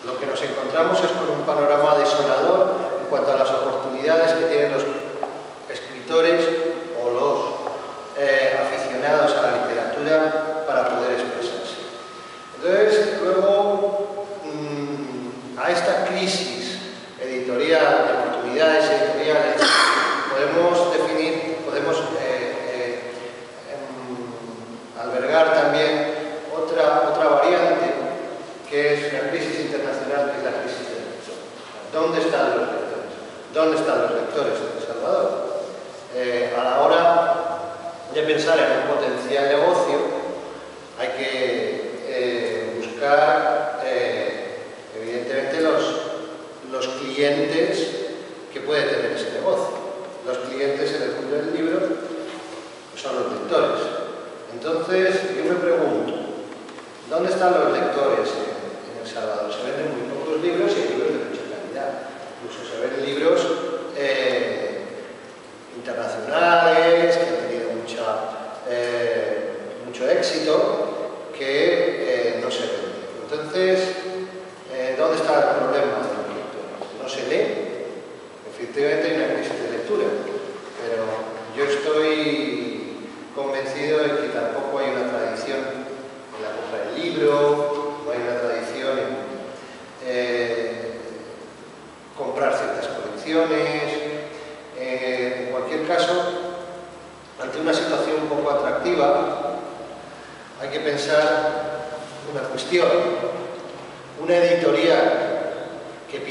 lo que nos encontramos es con un panorama desolador en cuanto a las oportunidades que tienen los escritores o los aficionados a la literatura para poder expresarse. Entonces, luego, a esta crisis editorial, de oportunidades editoriales, podemos definir, podemos albergar también otra variante, que es la crisis internacional, que es la crisis del lector. ¿Dónde están los lectores? ¿Dónde están los lectores en El Salvador? A la hora de pensar en un potencial negocio, hay que buscar, evidentemente, los clientes que puede tener ese negocio. Los clientes en el mundo del libro son los lectores. Entonces, yo me pregunto, ¿dónde están los lectores en El Salvador? Se venden muy pocos libros y hay libros de mucha calidad. Incluso se ven libros internacionales que han tenido mucho éxito que no se venden. Entonces, ¿dónde está el problema de los lectores? No se lee. Efectivamente hay una crisis de lectura, pero yo estoy convencido de que tampoco hay una tradición en la compra del libro, no hay una tradición en comprar ciertas colecciones. En cualquier caso, ante una situación un poco atractiva, hay que pensar una cuestión. Una editorial que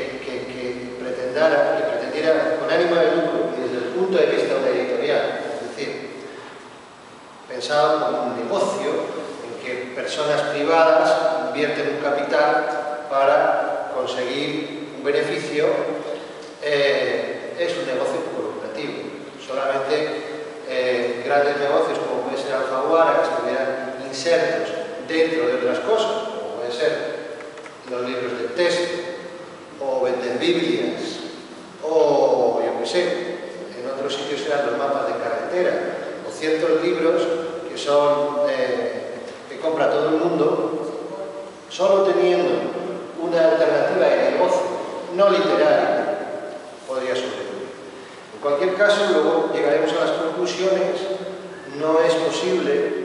pretendiera, con ánimo de lucro, y desde el punto de vista de una editorial, es decir, pensado como un negocio en que personas privadas invierten un capital para conseguir un beneficio, es un negocio poco lucrativo. Solamente grandes negocios como puede ser Alfaguara, que estuvieran insertos dentro de otras cosas, como puede ser los libros de texto, o vender Biblias, o yo qué sé, en otros sitios eran los mapas de carretera, o ciertos libros que son que compra todo el mundo, solo teniendo una alternativa de negocio no literaria podría sobrevivir. En cualquier caso, luego llegaremos a las conclusiones. No es posible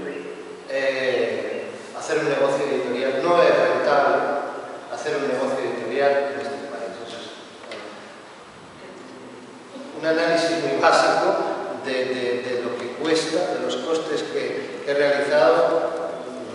hacer un negocio editorial, no es rentable hacer un negocio editorial en este país. Un análisis muy básico de lo que cuesta, de los costes que he realizado,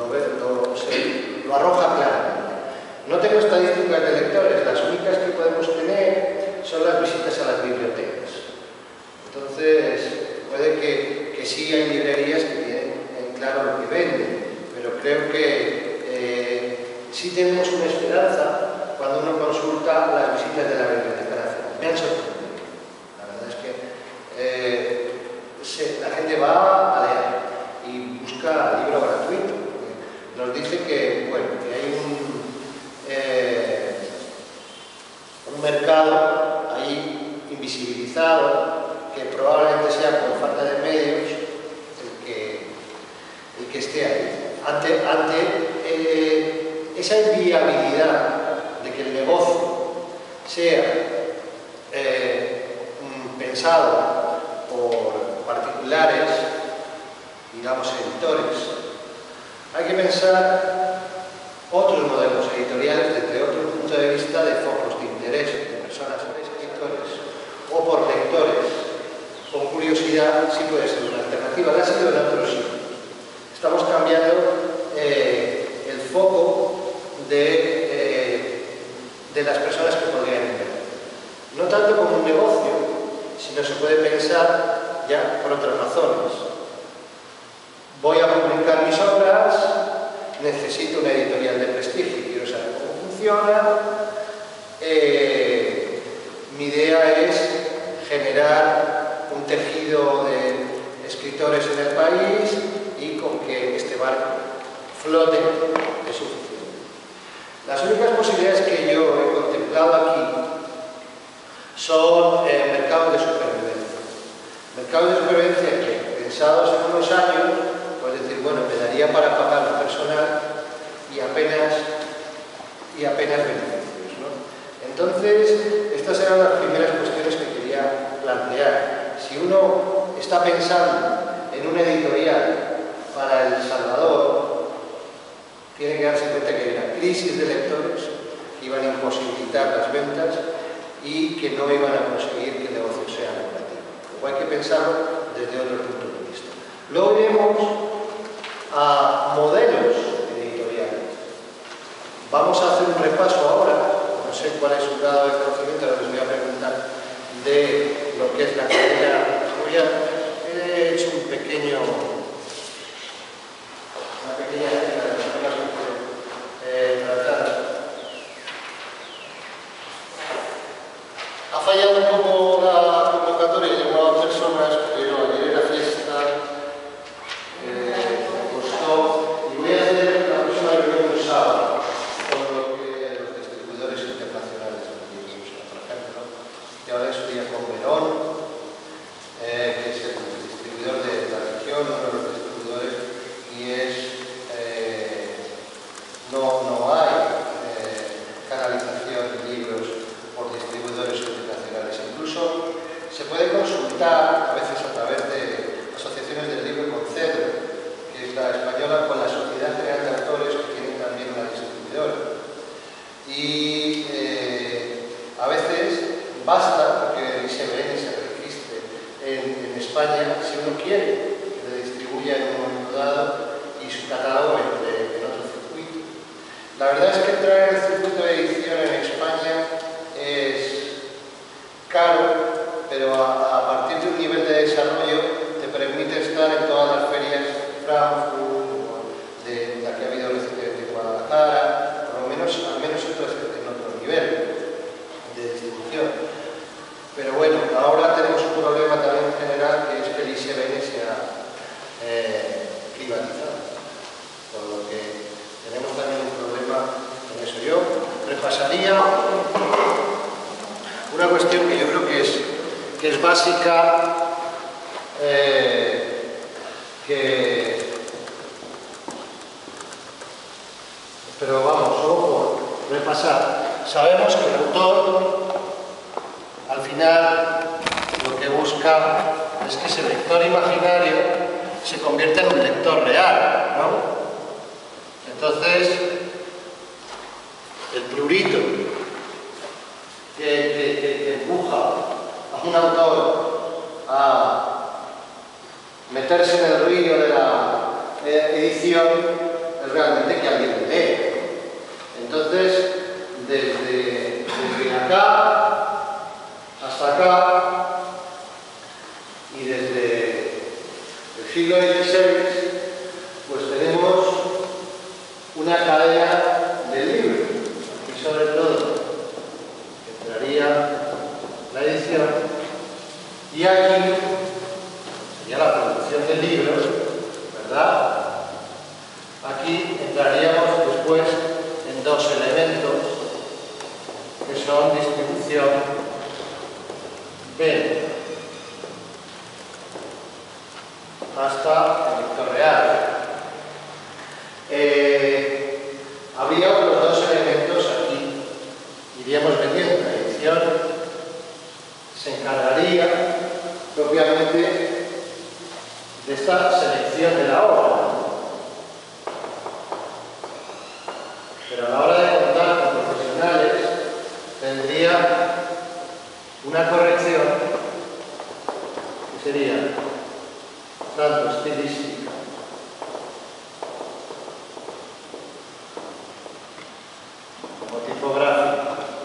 lo arroja claramente. No tengo estadísticas de lectores, las únicas que podemos tener son las visitas a las bibliotecas. Entonces, puede que sí hay librerías que tienen en claro lo que venden, pero creo que sí tenemos una esperanza cuando uno consulta las visitas de la Biblioteca Nacional. Me han sorprendido. La verdad es que la gente va a leer y busca libro gratuito. Nos dice que, bueno, que hay un mercado ahí invisibilizado, que probablemente sea por falta de medios el que esté ahí. Ante esa inviabilidad de que el negocio sea pensado por particulares, digamos editores, hay que pensar otros modelos editoriales desde otro punto de vista de focos de interés de personas, escritores o por lectores. Con curiosidad, sí puede ser una alternativa. La ha sido en otros sitios. Estamos cambiando el foco de las personas que podrían invertir. No tanto como un negocio, sino se puede pensar ya por otras razones. Voy a publicar mis obras, necesito una editorial de prestigio y quiero saber cómo funciona. Mi idea es generar un tejido de escritores en el país y con que este barco flote es suficiente. Las únicas posibilidades que yo he contemplado aquí son mercados de supervivencia. Mercados de supervivencia que, pensados en unos años, pues decir, bueno, me daría para pagar el personal y apenas y apenas beneficios, ¿no? Entonces, estas eran las primeras cuestiones que quería plantear. Si uno está pensando en un editorial para El Salvador, tiene que darse cuenta que hay una crisis de lectores que iban a imposibilitar las ventas y que no iban a conseguir que el negocio sea lucrativo. Luego hay que pensarlo desde otro punto de vista. Luego iremos a modelos editoriales. Vamos a hacer un repaso ahora, no sé cuál es su grado de conocimiento, ahora les voy a preguntar de lo que es la cadena. He hecho una pequeña lista de los temas que quiero tratar. Ha fallado un poco la convocatoria, he llamado a personas, pero ayer era fiesta, me costó, y voy a hacer la próxima reunión un sábado, con lo que los distribuidores internacionales de libros, por ejemplo, y ahora estoy con Verón, que es el distribuidor de la región, uno de los distribuidores, y es, no hay canalización de libros por distribuidores internacionales. Incluso se puede consultar, a veces a través de asociaciones del libro con CEDRO, que es la española, con la Sociedad General de Autores, que tienen también una distribuidora. Y a veces basta porque el ISBN se registre en España, si uno quiere que le distribuya en un momento dado y su catálogo entre en otro circuito. La verdad es que entrar en el circuito de edición en España es caro, pero a partir de un nivel de desarrollo te permite estar en todas las ferias de Frankfurt, de la que ha habido recientemente en Guadalajara, por lo menos, al menos en otro nivel de distribución. Pero bueno, ahora tenemos un problema también general, que es que el ISBN se ha privatizado, por lo que tenemos también un problema con eso. Yo repasaría una cuestión que yo creo que es básica, pero vamos, solo por repasar. Sabemos que el autor, al final, lo que busca es que ese lector imaginario se convierta en un lector real, ¿no? Entonces, el prurito que empuja a un autor a meterse en el río de la edición es realmente que alguien le lee. Entonces, desde acá hasta acá, y desde el siglo XVI, pues tenemos una cadena de libros. Aquí sobre todo entraría la edición, y aquí sería la producción de libros, ¿verdad? Aquí entraríamos después en dos elementos que son distribución, venta, hasta el lector real. Habría otros dos elementos aquí. Iríamos vendiendo. La edición se encargaría propiamente de esta selección de la obra. Pero a la hora de contar con profesionales, tendría una corrección que sería tanto estilística como tipográfica.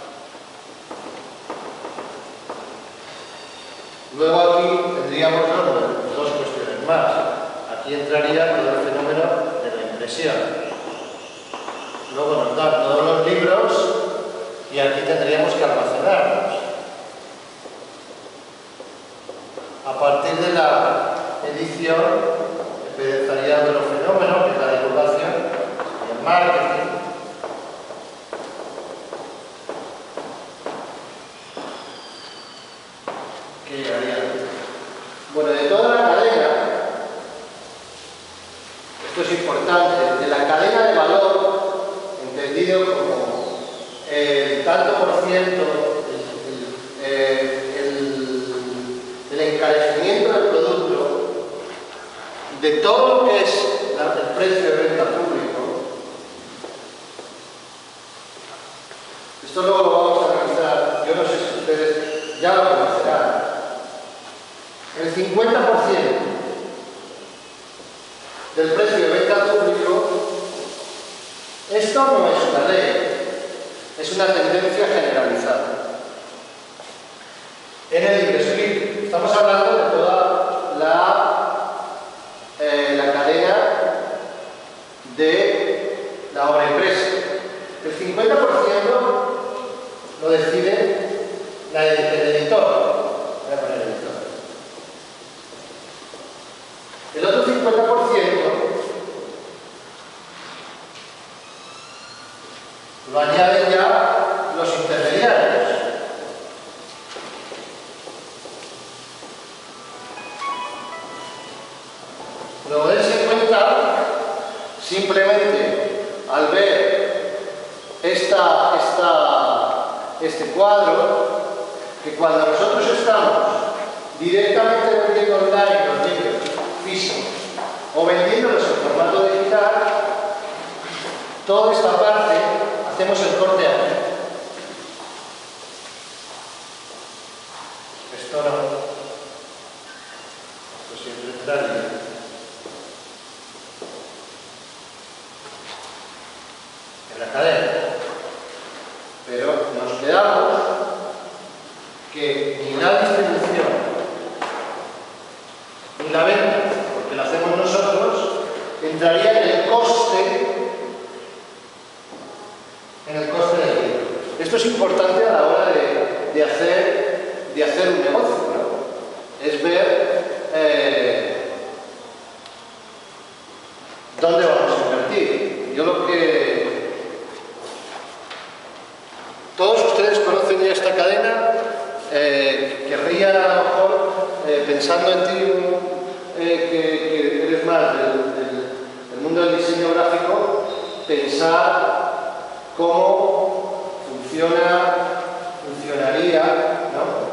Luego aquí tendríamos dos cuestiones más. Aquí entraría todo el fenómeno de la impresión. Luego nos dan todos los libros y aquí tendríamos que almacenarlos. A partir de la edición empezaría de los fenómenos, que es la divulgación, el marketing. ¿Qué haría? Bueno, de toda la cadena, esto es importante, de la cadena de valor, entendido como el tanto por ciento, el encarecimiento del producto, de todo lo que es el precio de venta público. Esto luego lo vamos a analizar, yo no sé si ustedes ya lo conocerán. El 50% del precio de venta público, esto no es una ley, es una tendencia generalizada. En el ingreso libre, estamos hablando de toda la cadena de la obra impresa. El 50% lo decide el editor. Voy a poner editor. El otro 50% lo añaden ya los intermediarios. Luego dense cuenta, simplemente al ver este cuadro, que cuando nosotros estamos directamente vendiendo online los libros físicos o vendiéndolos en formato digital, toda esta parte hacemos el corte aquí. Esto no. Esto siempre entraría. En la cadena. Pero nos quedamos que ni la distribución ni la venta, porque la hacemos nosotros, entraría en el coste del libro. Esto es importante a la hora de hacer un negocio, ¿no? Es ver dónde vamos a invertir. Yo lo que... Todos ustedes conocen ya esta cadena, querría a lo mejor, pensando en ti, que eres más del mundo del diseño gráfico, pensar cómo funcionaría, ¿no?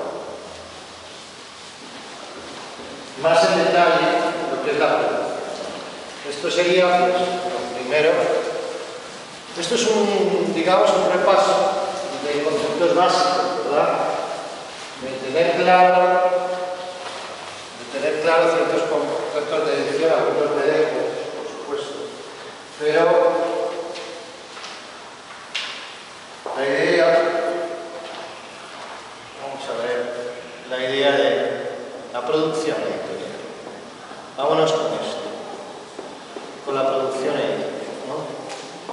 Más en detalle lo que es la producción. Esto sería, pues, lo primero. Esto es digamos, un repaso de conceptos básicos, ¿verdad? De tener claro ciertos conceptos de edición, algunos de lejos, por supuesto. Pero la idea, vamos a ver, la idea de la producción editorial. Vámonos con esto, con la producción editorial, ¿no?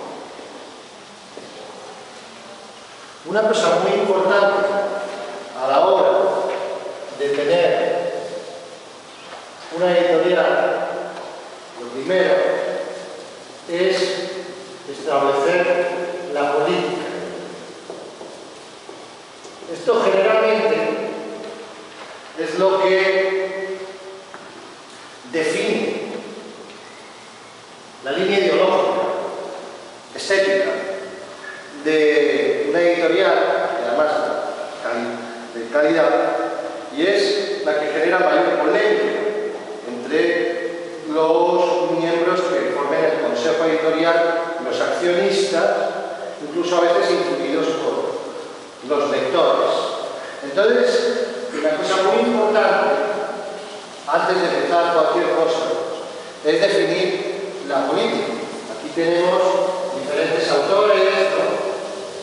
Una cosa muy importante a la hora de tener una editorial, lo primero es establecer la política. Esto generalmente es lo que define la línea ideológica, estética, de una editorial, y además de calidad, y es la que genera mayor polémica entre los miembros que formen el consejo editorial, los accionistas, incluso a veces influidos por los lectores. Entonces, una cosa muy importante, antes de empezar cualquier cosa, es definir la política. Aquí tenemos diferentes autores, ¿no?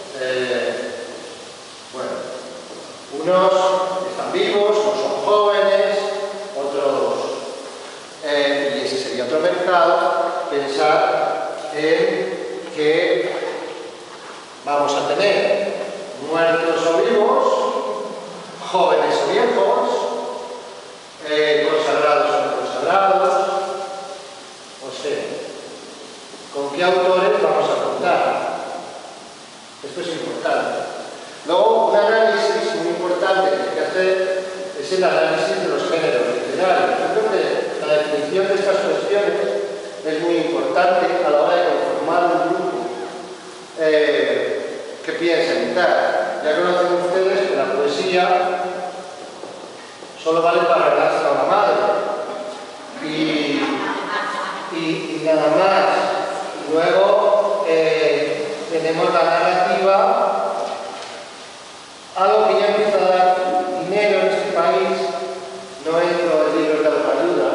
Bueno, unos están vivos, otros son jóvenes, otros, y ese sería otro mercado, pensar en que vamos a tener muertos o vivos, jóvenes o viejos, consagrados o no consagrados, o sea, ¿con qué autores vamos a contar? Esto es importante. Luego, un análisis muy importante que hay que hacer es el análisis de los géneros literarios. Yo creo que la definición de estas cuestiones es muy importante a la hora de conformar un grupo ¿qué piensan y tal? Ya conocen ustedes que la poesía solo vale para regalarse a la madre. Y nada más. Y luego tenemos la narrativa, algo que ya empieza a dar dinero en este país, no entro en libros de autoayuda,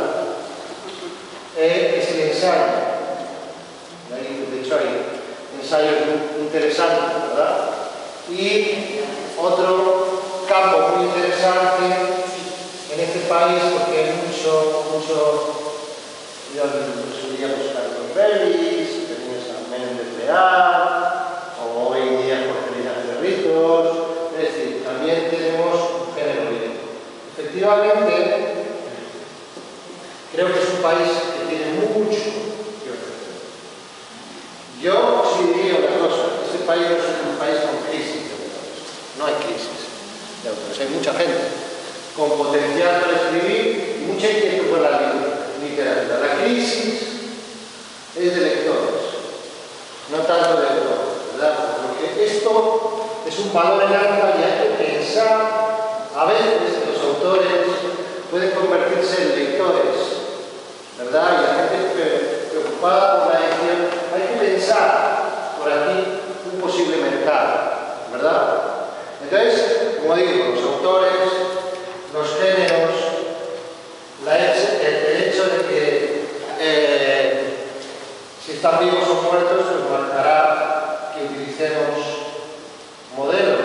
es el ensayo. De hecho hay ensayos muy interesantes, ¿verdad? Y otro campo muy interesante en este país, porque hay mucho yo diríamos Carlos Vélez, tenías a Méndez Leal, o hoy en día Jorge Linares de Rizos, es decir, también tenemos un género lírico. Efectivamente, creo que es un país que tiene mucho que ofrecer. Yo sí diría una cosa, este país no es un país con crisis de autores, no hay crisis de autores, hay mucha gente con potencial para escribir y mucha inquietud por la literatura. La crisis es de lectores, no tanto de lectores, ¿verdad? Porque esto es un valor en alma y hay que pensar, a veces los autores pueden convertirse en lectores, ¿verdad? Y la gente preocupada por la edición, hay que pensar por aquí un posible mercado, ¿verdad? Entonces, como digo, los autores, los géneros, el hecho de que si están vivos o muertos nos marcará que utilicemos modelos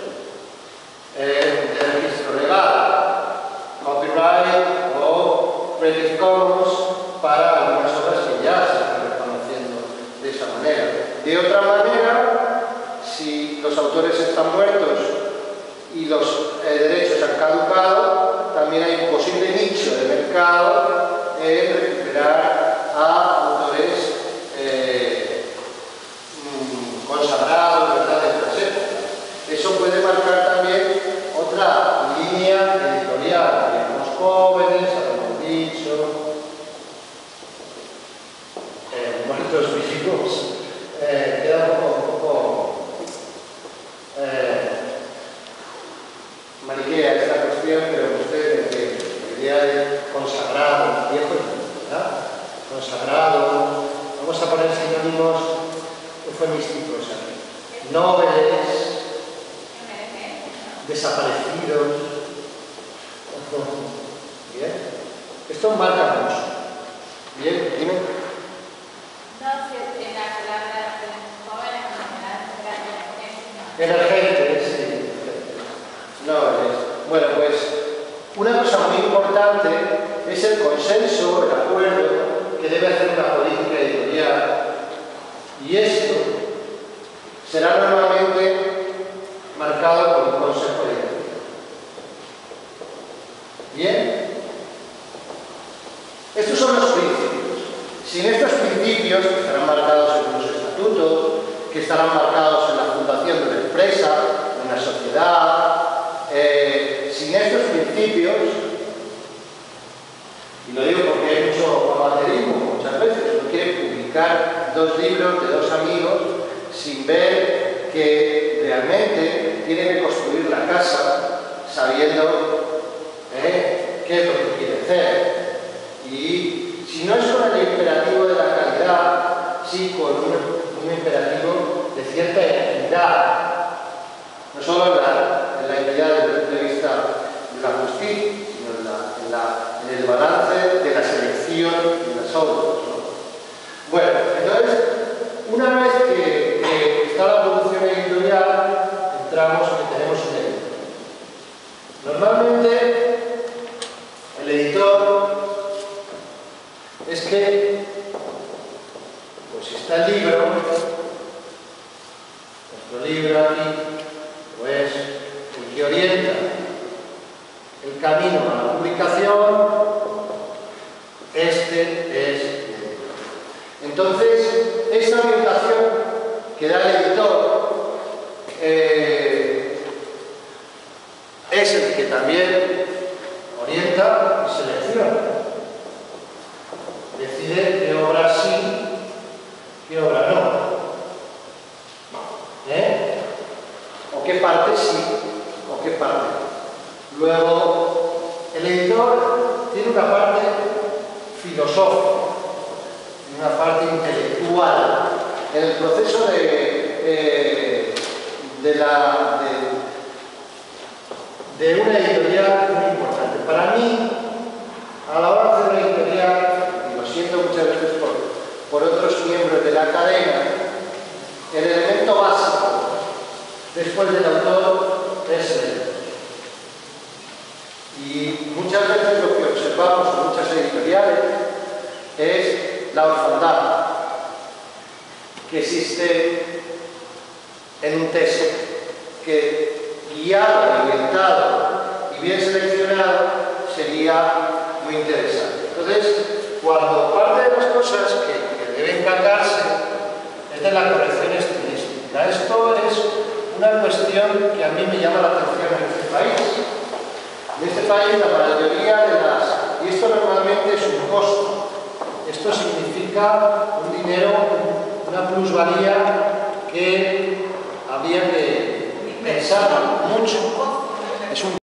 de registro legal, copyright o Creative Commons para algunas obras que ya se están reconociendo de esa manera. De otra manera, si los autores están muertos y los derechos han caducado, también hay un posible nicho de mercado en recuperar a autores consagrados, ¿verdad?, de otras épocas. Eso puede marcar también otra línea editorial. Los jóvenes, habíamos dicho, muertos vivos, queda un poco maniquea esta cuestión, pero ustedes entienden. La idea de consagrado, viejo, ¿verdad? Consagrado, vamos a poner sinónimos eufemísticos aquí. Nobles, desaparecidos. Bien. Esto marca mucho. Bien, dime. Emergentes, sí. Nobles. Bueno, pues una cosa muy importante es el consenso, el acuerdo que debe hacer una política editorial, y esto será normalmente marcado por un consejo de editorial. Bien, estos son los principios. Sin estos principios, que estarán marcados en los estatutos, que estarán marcados en la fundación de una empresa, de una sociedad, sin estos principios, y lo digo porque hay mucho amateurismo muchas veces, uno quiere publicar 2 libros de 2 amigos sin ver que realmente tiene que construir la casa sabiendo qué es lo que quiere hacer. Y si no es con el imperativo de la calidad, sí con un imperativo de cierta equidad, no solo en la equidad desde el punto de vista de la justicia, sino en el balance de la selección de las obras, ¿no? Bueno, entonces, una vez que está la producción editorial, entramos en que tenemos un editor. Normalmente, el editor es que, pues si está el libro, nuestro libro aquí, pues el que orienta el camino a la publicación, este es el editor. Entonces, esta orientación que da el editor es el que también orienta y selecciona. Decide qué obra sí, qué obra no. qué parte sí o qué parte no. Luego, el editor tiene una parte filosófica, una parte intelectual en el proceso de una editorial muy importante. Para mí, a la hora de hacer una editorial, y lo siento muchas veces por otros miembros de la cadena, el elemento básico después del autor es el editor. Y muchas veces lo que observamos en muchas editoriales es la orfandad que existe en un texto, que guiado, orientado y bien seleccionado sería muy interesante. Entonces, cuando parte de las cosas que deben cargarse es de la corrección estilística. Esto es una cuestión que a mí me llama la atención en este país. En este país la mayoría de las... y esto normalmente es un costo. Esto significa un dinero, una plusvalía que habría que pensar mucho. Es un